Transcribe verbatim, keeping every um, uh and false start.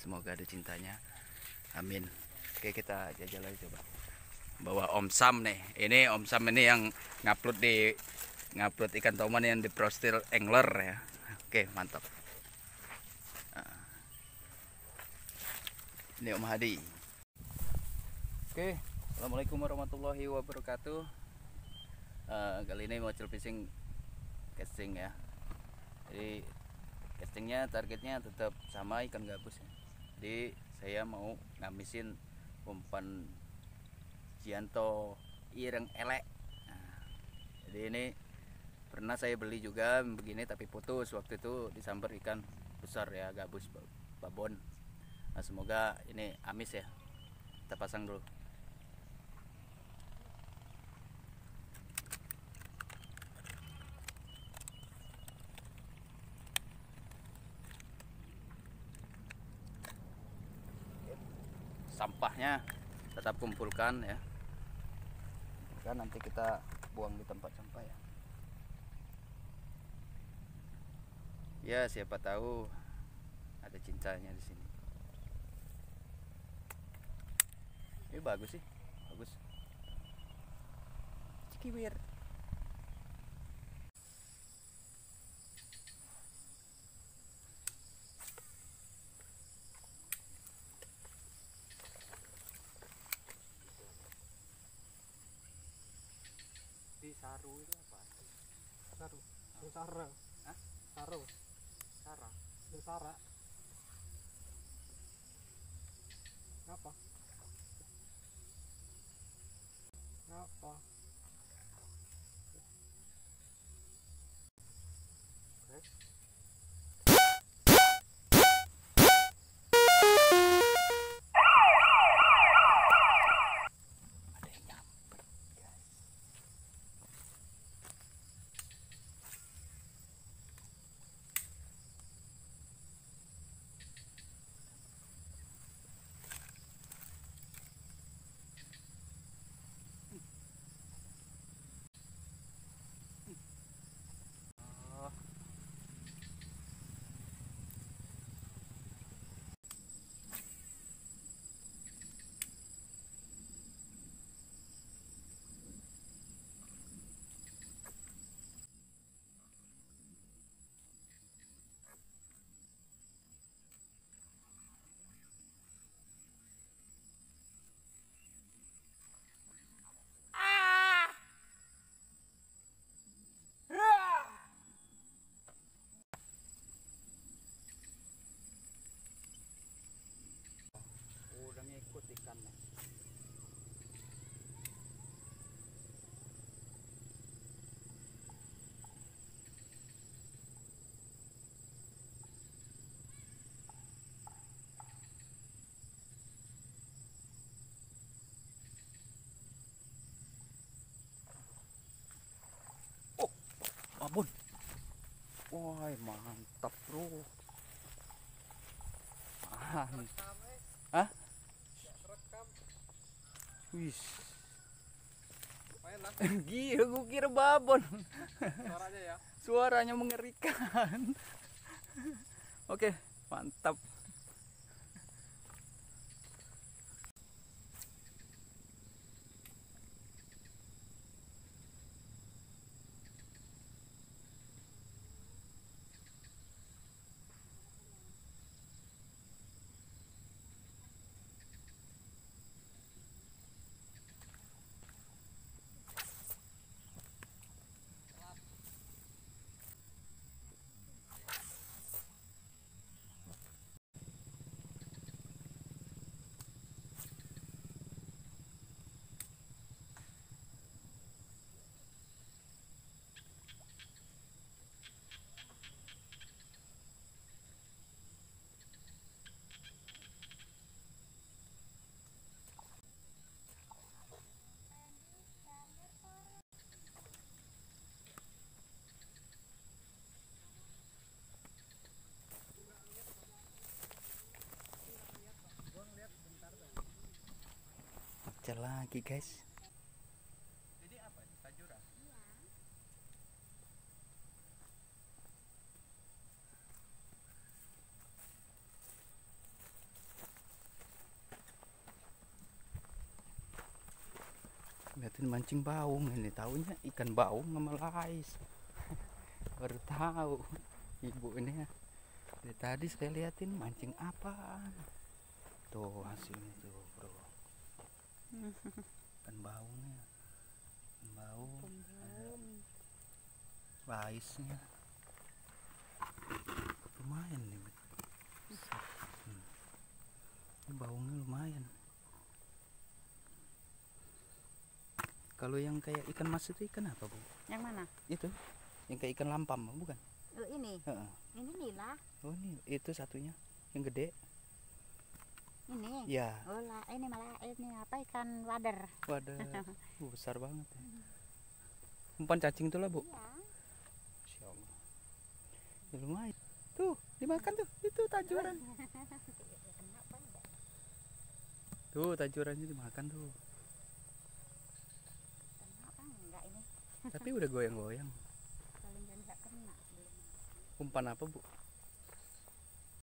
semoga ada cintanya, amin. Oke, kita jajal aja coba. Bawa Om Sam nih, ini Om Sam ini yang ngupload di ngupload ikan toman yang di Prostil Angler ya. Oke, mantap. Nah, ini Om Hadi. Oke, assalamualaikum warahmatullahi wabarakatuh. Uh, kali ini mau fishing casting ya. Jadi castingnya targetnya tetap sama ikan gabus ya. Jadi saya mau ngamisin umpan Gianto ireng elek. Nah, jadi ini pernah saya beli juga begini tapi putus waktu itu, disambar ikan besar ya, gabus babon. Nah, semoga ini amis ya. Kita pasang dulu. Sampahnya tetap kumpulkan ya, kan nanti kita buang di tempat sampah ya. Ya siapa tahu ada cintanya di sini. Ini bagus sih, bagus. Cikiwir. Di saru itu apa? Saru, sara. Hah? Saru, Sarah. sara. Ngapa? Ngapa? Oke. Ada yang nyamper, guys. Oh. Udah ngikut ikannya. Oh, babon. Wah, mantap bro. Mantap. Hah? Wis. Lumayan lah. Gila, gue kira babon. Suaranya ya. Suaranya mengerikan. Oke, mantap. Pecah lagi guys. Ini apa? Tajura. liatin mancing baung, ini tahunya ikan baung sama lais. Baru tahu ibu ini ya. Dari tadi saya liatin mancing apaan. Tuh hasilnya tuh bro. Ikan baungnya. Ikan baung. Laisnya. Lumayan nih. Hmm. Ini baungnya lumayan. Kalau yang kayak ikan mas itu ikan apa bu? Yang mana? Itu, yang kayak ikan lampam bukan? Oh, ini. Heeh. Ini nila. Oh ini itu satunya, yang gede. Ini. Ya. Oh lah, ini malah ini apa ikan wader. Waduh, uh, besar banget ya. Umpan cacing tuh lah bu. Iya. Masya Allah. Ya, lumayan. Tuh dimakan tuh, itu tajuran. Tuh tajurannya dimakan tuh. Kena kan enggak ini? Tapi udah goyang-goyang. Paling enggak kena belum. Umpan apa bu?